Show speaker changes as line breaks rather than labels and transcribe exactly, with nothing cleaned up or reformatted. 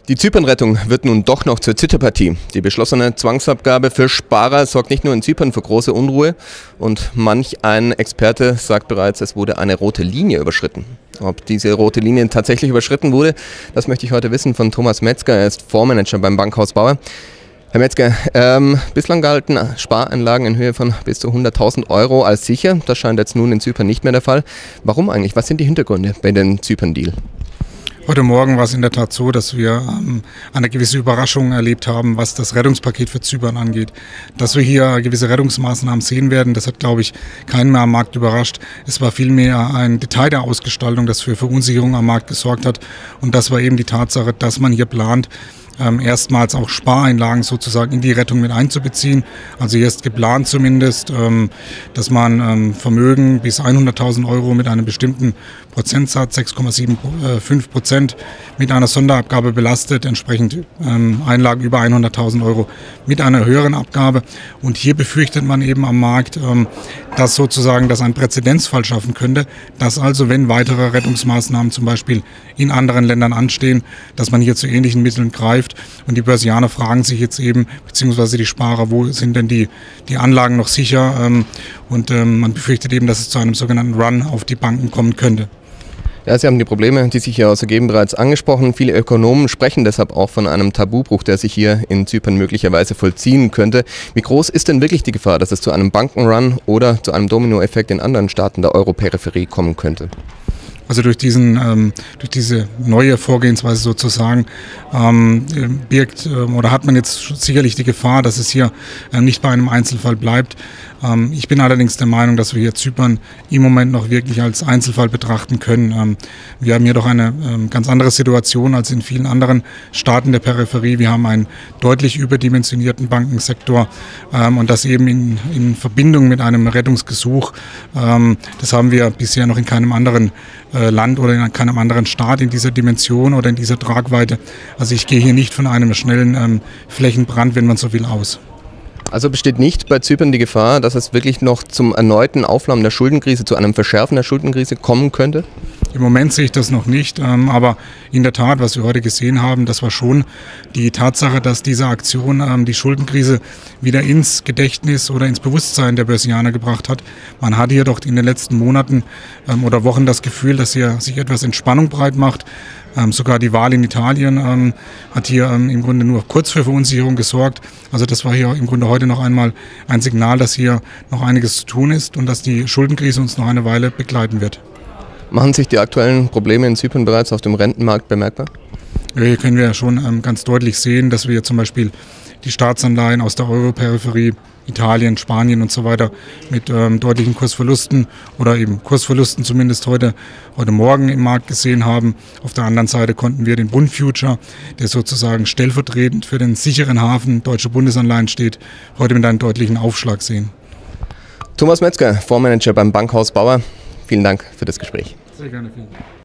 Die Zypernrettung wird nun doch noch zur Zitterpartie. Die beschlossene Zwangsabgabe für Sparer sorgt nicht nur in Zypern für große Unruhe und manch ein Experte sagt bereits, es wurde eine rote Linie überschritten. Ob diese rote Linie tatsächlich überschritten wurde, das möchte ich heute wissen von Thomas Metzger. Er ist Fondsmanager beim Bankhaus Bauer. Herr Metzger, ähm, bislang galten Spareinlagen in Höhe von bis zu hunderttausend Euro als sicher. Das scheint jetzt nun in Zypern nicht mehr der Fall. Warum eigentlich? Was sind die Hintergründe bei dem Zypern-Deal?
Heute Morgen war es in der Tat so, dass wir ähm, eine gewisse Überraschung erlebt haben, was das Rettungspaket für Zypern angeht. Dass wir hier gewisse Rettungsmaßnahmen sehen werden, das hat, glaube ich, keinen mehr am Markt überrascht. Es war vielmehr ein Detail der Ausgestaltung, das für Verunsicherung am Markt gesorgt hat. Und das war eben die Tatsache, dass man hier plant, Ähm, erstmals auch Spareinlagen sozusagen in die Rettung mit einzubeziehen. Also hier ist geplant zumindest, ähm, dass man ähm, Vermögen bis hunderttausend Euro mit einem bestimmten Prozentsatz, sechs Komma fünfundsiebzig Prozent, mit einer Sonderabgabe belastet, entsprechend ähm, Einlagen über hunderttausend Euro mit einer höheren Abgabe. Und hier befürchtet man eben am Markt, ähm, dass sozusagen das einen Präzedenzfall schaffen könnte, dass also, wenn weitere Rettungsmaßnahmen zum Beispiel in anderen Ländern anstehen, dass man hier zu ähnlichen Mitteln greift. Und die Börsianer fragen sich jetzt eben, beziehungsweise die Sparer, wo sind denn die, die Anlagen noch sicher? Ähm, und ähm, man befürchtet eben, dass es zu einem sogenannten Run auf die Banken kommen könnte.
Ja, Sie haben die Probleme, die sich hier ergeben, bereits angesprochen. Viele Ökonomen sprechen deshalb auch von einem Tabubruch, der sich hier in Zypern möglicherweise vollziehen könnte. Wie groß ist denn wirklich die Gefahr, dass es zu einem Bankenrun oder zu einem Dominoeffekt in anderen Staaten der Euro-Peripherie kommen könnte?
Also durch diesen, ähm, durch diese neue Vorgehensweise sozusagen ähm, birgt ähm, oder hat man jetzt sicherlich die Gefahr, dass es hier ähm, nicht bei einem Einzelfall bleibt. Ähm, ich bin allerdings der Meinung, dass wir hier Zypern im Moment noch wirklich als Einzelfall betrachten können. Ähm, wir haben hier doch eine ähm, ganz andere Situation als in vielen anderen Staaten der Peripherie. Wir haben einen deutlich überdimensionierten Bankensektor ähm, und das eben in, in Verbindung mit einem Rettungsgesuch. Ähm, das haben wir bisher noch in keinem anderen Land oder in keinem anderen Staat in dieser Dimension oder in dieser Tragweite. Also ich gehe hier nicht von einem schnellen ähm, Flächenbrand, wenn man so will, aus.
Also besteht nicht bei Zypern die Gefahr, dass es wirklich noch zum erneuten Aufflammen der Schuldenkrise, zu einem Verschärfen der Schuldenkrise kommen könnte?
Im Moment sehe ich das noch nicht, ähm, aber in der Tat, was wir heute gesehen haben, das war schon die Tatsache, dass diese Aktion ähm, die Schuldenkrise wieder ins Gedächtnis oder ins Bewusstsein der Börsianer gebracht hat. Man hatte hier doch in den letzten Monaten ähm, oder Wochen das Gefühl, dass hier sich etwas Entspannung breit macht. Ähm, sogar die Wahl in Italien ähm, hat hier ähm, im Grunde nur kurz für Verunsicherung gesorgt. Also das war hier im Grunde heute noch einmal ein Signal, dass hier noch einiges zu tun ist und dass die Schuldenkrise uns noch eine Weile begleiten wird.
Machen sich die aktuellen Probleme in Zypern bereits auf dem Rentenmarkt bemerkbar?
Ja, hier können wir ja schon ähm, ganz deutlich sehen, dass wir zum Beispiel die Staatsanleihen aus der Euro-Peripherie, Italien, Spanien und so weiter mit ähm, deutlichen Kursverlusten oder eben Kursverlusten zumindest heute, heute Morgen im Markt gesehen haben. Auf der anderen Seite konnten wir den Bund-Future, der sozusagen stellvertretend für den sicheren Hafen Deutsche Bundesanleihen steht, heute mit einem deutlichen Aufschlag sehen.
Thomas Metzger, Fondsmanager beim Bankhaus Bauer. Vielen Dank für das Gespräch.
Sehr gerne, vielen Dank.